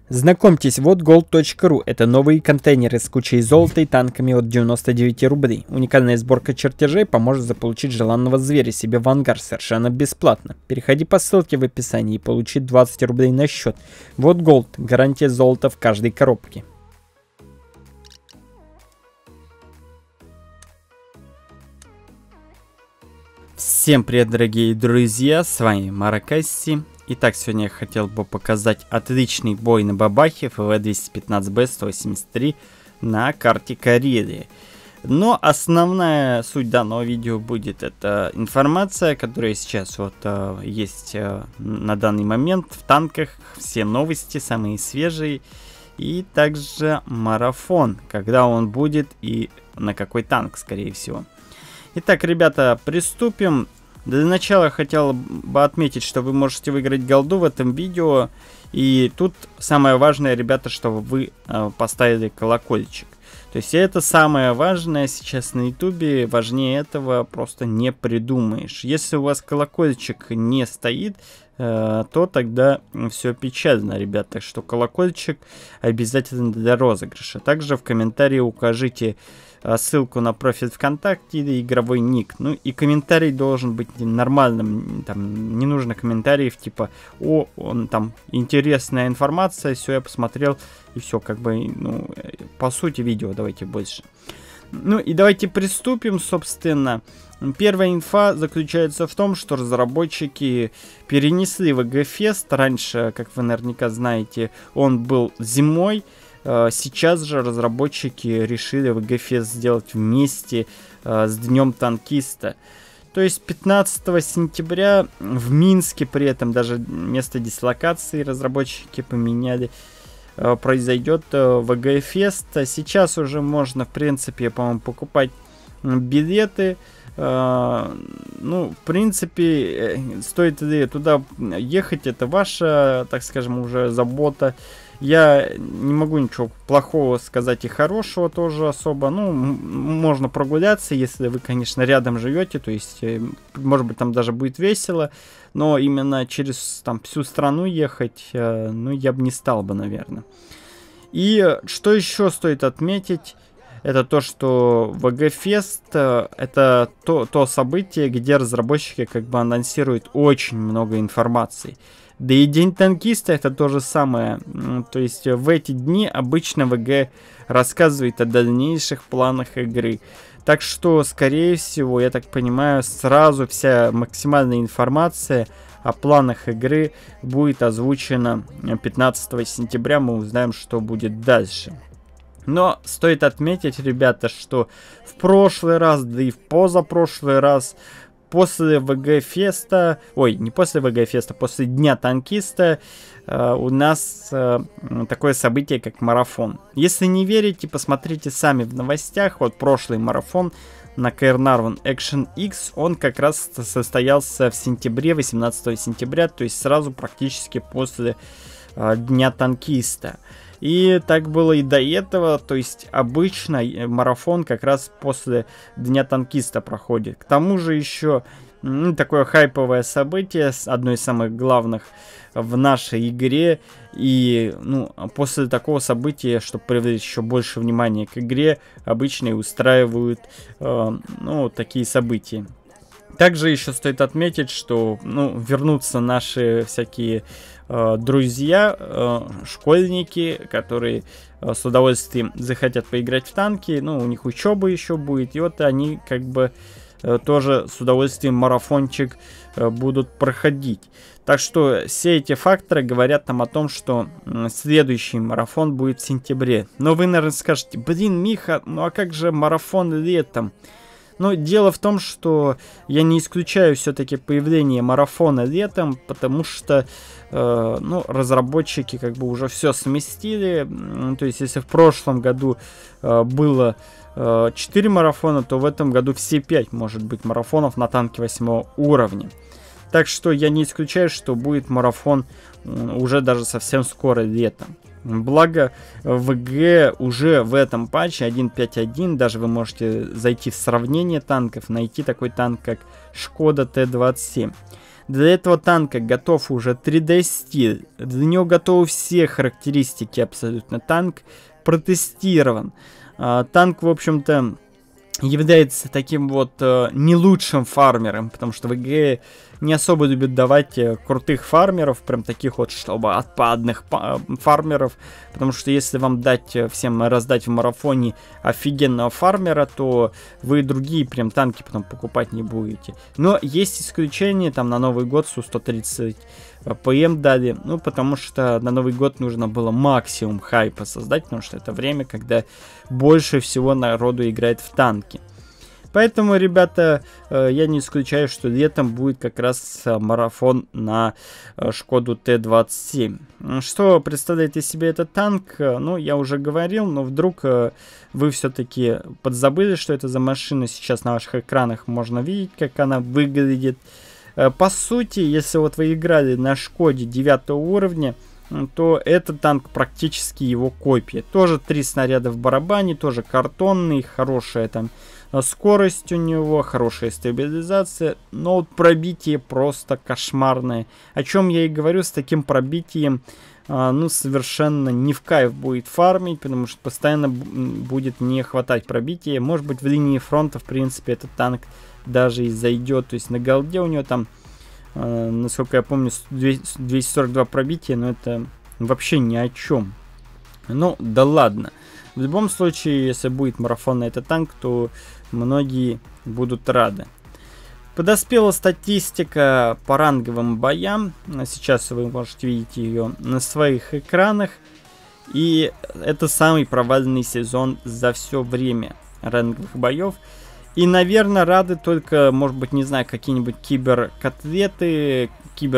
Знакомьтесь, вот gold.ru. Это новые контейнеры с кучей золота и танками от 99 рублей. Уникальная сборка чертежей поможет заполучить желанного зверя себе в ангар совершенно бесплатно. Переходи по ссылке в описании и получи 20 рублей на счет. Вот Gold. Гарантия золота в каждой коробке. Всем привет, дорогие друзья, с вами Маракасси. Итак, сегодня я хотел бы показать отличный бой на бабахе ФВ-215Б-183 на карте Карелии. Но основная суть данного видео будет это информация, которая сейчас вот есть на данный момент в танках, все новости, самые свежие, и также марафон, когда он будет и на какой танк, скорее всего. Итак, ребята, приступим. Для начала хотел бы отметить, что вы можете выиграть голду в этом видео. И тут самое важное, ребята, чтобы вы поставили колокольчик. То есть это самое важное сейчас на ютубе. Важнее этого просто не придумаешь. Если у вас колокольчик не стоит, то тогда все печально, ребята. Так что колокольчик обязательно для розыгрыша. Также в комментарии укажите ссылку на профиль ВКонтакте или игровой ник. Ну и комментарий должен быть нормальным. Там не нужно комментариев типа «О, он там интересная информация, все, я посмотрел», и все, как бы, ну, по сути видео давайте больше. Ну и давайте приступим, собственно. Первая инфа заключается в том, что разработчики перенесли VG-Fest. Раньше, как вы наверняка знаете, он был зимой. Сейчас же разработчики решили VG-Fest сделать вместе с Днем Танкиста. То есть 15 сентября в Минске, при этом даже место дислокации разработчики поменяли, произойдет VG-Fest. Сейчас уже можно, в принципе, по-моему, покупать билеты. Ну, в принципе, стоит ли туда ехать, это ваша, так скажем, уже забота. Я не могу ничего плохого сказать и хорошего тоже особо. Ну, можно прогуляться, если вы, конечно, рядом живете. То есть, может быть, там даже будет весело. Но именно через там всю страну ехать, ну, я бы не стал бы, наверное. И что еще стоит отметить, это то, что VG-Fest это то событие, где разработчики как бы анонсируют очень много информации. Да и День Танкиста это то же самое. То есть в эти дни обычно VG рассказывает о дальнейших планах игры. Так что, скорее всего, я так понимаю, сразу вся максимальная информация о планах игры будет озвучена 15 сентября. Мы узнаем, что будет дальше. Но стоит отметить, ребята, что в прошлый раз, да и в позапрошлый раз, после VG-Феста, ой, не после VG-Феста, после Дня Танкиста у нас такое событие, как марафон. Если не верите, посмотрите сами в новостях. Вот прошлый марафон на Caernarvon Action X, он как раз состоялся в сентябре, 18 сентября, то есть сразу практически после Дня Танкиста. И так было и до этого, то есть обычно марафон как раз после Дня Танкиста проходит. К тому же еще такое хайповое событие, одно из самых главных в нашей игре. И после такого события, чтобы привлечь еще больше внимания к игре, обычно и устраивают такие события. Также еще стоит отметить, что вернутся наши всякие друзья, школьники, которые с удовольствием захотят поиграть в танки. У них учеба еще будет. И вот они как бы тоже с удовольствием марафончик будут проходить. Так что все эти факторы говорят нам о том, что следующий марафон будет в сентябре. Но вы, наверное, скажете: блин, Миха, а как же марафон летом? Но дело в том, что я не исключаю все-таки появление марафона летом, потому что разработчики как бы уже все сместили. То есть, если в прошлом году было 4 марафона, то в этом году все 5 может быть марафонов на танке 8 уровня. Так что я не исключаю, что будет марафон уже даже совсем скоро летом. Благо ВГ уже в этом патче 1.5.1, даже вы можете зайти в сравнение танков, найти такой танк, как Шкода Т-27. Для этого танка готов уже 3D-стиль. Для него готовы все характеристики абсолютно. Танк протестирован. Танк, в общем-то, является таким вот не лучшим фармером, потому что ВГ не особо любит давать крутых фармеров, прям таких вот, чтобы отпадных фармеров, потому что если вам дать всем раздать в марафоне офигенного фармера, то вы другие прям танки потом покупать не будете. Но есть исключения, там на Новый год Су-130 ПМ дали, ну потому что на Новый год нужно было максимум хайпа создать, потому что это время, когда больше всего народу играет в танки. Поэтому, ребята, я не исключаю, что летом будет как раз марафон на Шкоду Т-27. Что представляет из себя этот танк? Ну, я уже говорил, но вдруг вы все-таки подзабыли, что это за машина. Сейчас на ваших экранах можно видеть, как она выглядит. По сути, если вот вы играли на Шкоде 9 уровня, то этот танк практически его копия. Тоже 3 снаряда в барабане, тоже картонный, хорошая там скорость у него, хорошая стабилизация, но вот пробитие просто кошмарное. О чем я и говорю, с таким пробитием, ну, совершенно не в кайф будет фармить, потому что постоянно будет не хватать пробития. Может быть, в линии фронта, в принципе, этот танк даже и зайдет. То есть на голде у него там, насколько я помню, 242 пробития, но это вообще ни о чем. Ну, да ладно. В любом случае, если будет марафон на этот танк, то многие будут рады. Подоспела статистика по ранговым боям. Сейчас вы можете видеть ее на своих экранах. И это самый провальный сезон за все время ранговых боев. И, наверное, рады только, может быть, не знаю, какие-нибудь киберкотлеты,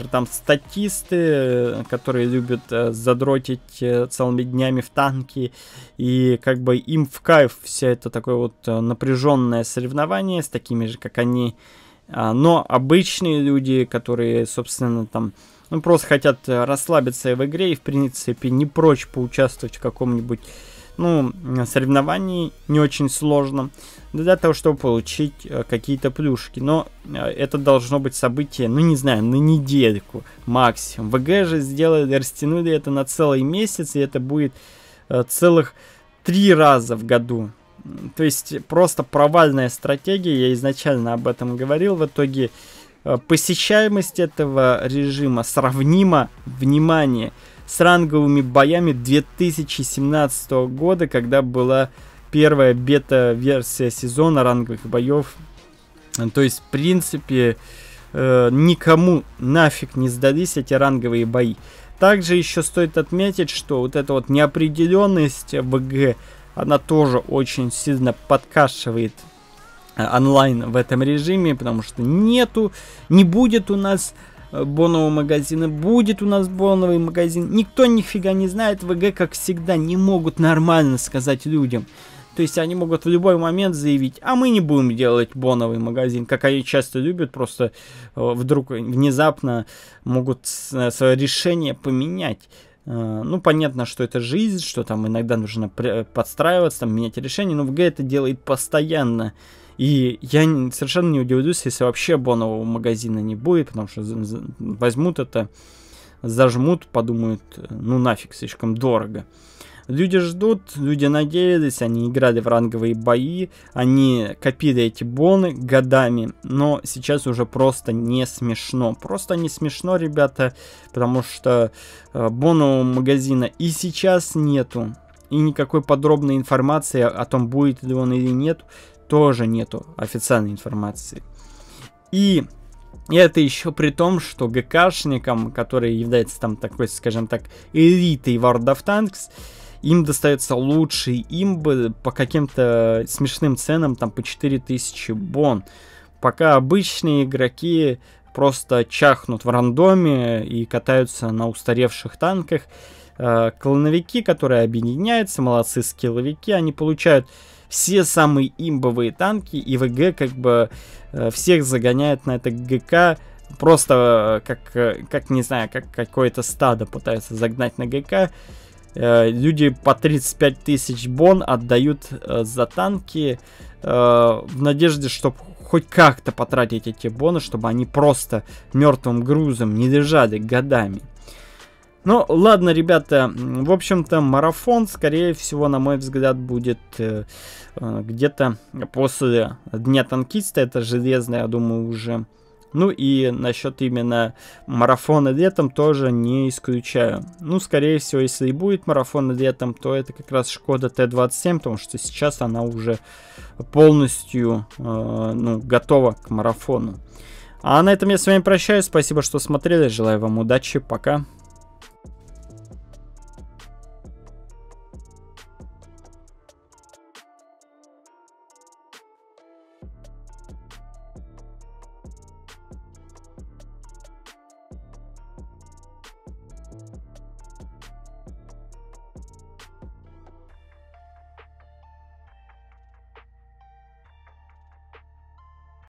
статисты, которые любят задротить целыми днями в танки. И как бы им в кайф все это такое вот напряженное соревнование с такими же, как они. Но обычные люди, которые, собственно, там, ну, просто хотят расслабиться в игре и, в принципе, не прочь поучаствовать в каком-нибудь, ну, соревновании, не очень сложно, для того, чтобы получить какие-то плюшки. Но это должно быть событие, ну, не знаю, на недельку максимум. ВГ же растянули это на целый месяц, и это будет целых 3 раза в году. То есть просто провальная стратегия, я изначально об этом говорил. В итоге посещаемость этого режима сравнима, внимание, с ранговыми боями 2017 года, когда была первая бета-версия сезона ранговых боев. То есть, в принципе, никому нафиг не сдались эти ранговые бои. Также еще стоит отметить, что вот эта вот неопределенность ВГ, она тоже очень сильно подкашивает онлайн в этом режиме, потому что не будет у нас бонового магазина, будет у нас боновый магазин. Никто нифига не знает. ВГ, как всегда, не могут нормально сказать людям. То есть они могут в любой момент заявить, а мы не будем делать боновый магазин, как они часто любят, просто вдруг внезапно могут свое решение поменять. Ну, понятно, что это жизнь, что там иногда нужно подстраиваться, там, менять решение, но ВГ это делает постоянно. И я совершенно не удивлюсь, если вообще бонового магазина не будет, потому что возьмут это, зажмут, подумают, ну нафиг, слишком дорого. Люди ждут, люди надеялись, они играли в ранговые бои, они копили эти боны годами, но сейчас уже просто не смешно. Просто не смешно, ребята, потому что бонового магазина и сейчас нету, и никакой подробной информации о том, будет ли он или нет, тоже нету официальной информации. И это еще при том, что ГКшникам, которые являются там такой, скажем так, элитой World of Tanks, им достаются лучшие имбы по каким-то смешным ценам, там по 4000 бон. Пока обычные игроки просто чахнут в рандоме и катаются на устаревших танках. Клановики, которые объединяются, молодцы скилловики, они получают все самые имбовые танки, и ВГ как бы всех загоняет на это ГК. Просто как не знаю, как какое-то стадо пытаются загнать на ГК. Люди по 35 тысяч бон отдают за танки в надежде, чтобы хоть как-то потратить эти бонусы, чтобы они просто мертвым грузом не лежали годами. Ну, ладно, ребята, в общем-то, марафон, скорее всего, на мой взгляд, будет где-то после Дня Танкиста, это железно, я думаю, уже. Ну и насчет именно марафона летом тоже не исключаю. Ну, скорее всего, если и будет марафон летом, то это как раз Шкода Т-27, потому что сейчас она уже полностью готова к марафону. А на этом я с вами прощаюсь. Спасибо, что смотрели. Желаю вам удачи. Пока.